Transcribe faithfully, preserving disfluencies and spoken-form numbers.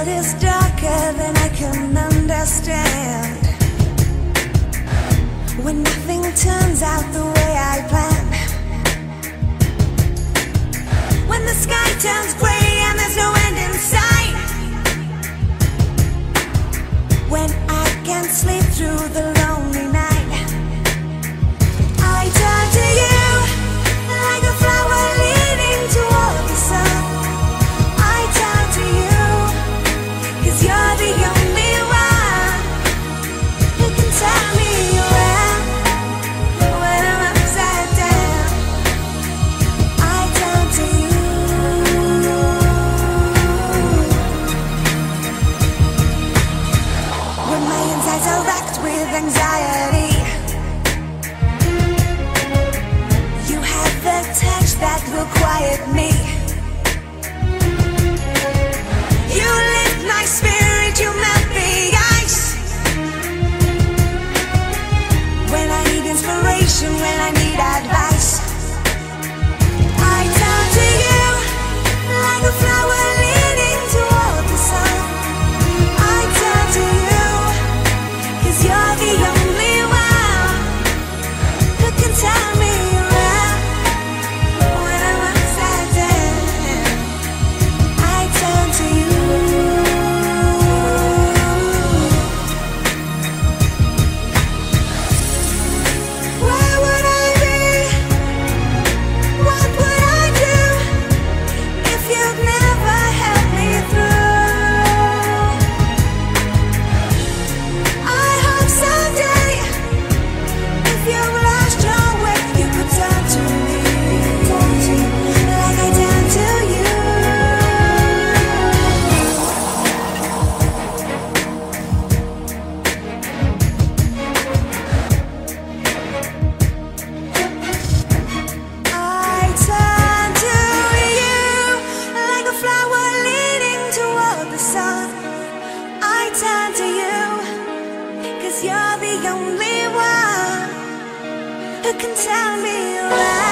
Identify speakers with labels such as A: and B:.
A: world is darker than I can understand. When nothing turns out the way I planned. When the sky turns gray and there's no end in sight. When I can't sleep through the lonely night. I turn to you like a flower leaning toward the sun. I turn to you, 'cause you're the only one who can tell me around when I'm upside down. I turn to you. When my insides are racked with anxiety, you have the touch that will quiet me. You lift my spirit, you melt the ice. When I need inspiration, when I need advice, I turn to you like a flower leaning toward the sun. I turn to you, 'cause you're the only one who can tell me around when I'm upside down. I turn to you. Where would I be? What would I do if you'd never helped me through? I hope someday, if you've lost your way, you could turn to me like I turn to you. I turn to you like a flower leaning toward the sun. I turn to you, 'cause you're the only one who can tell me around.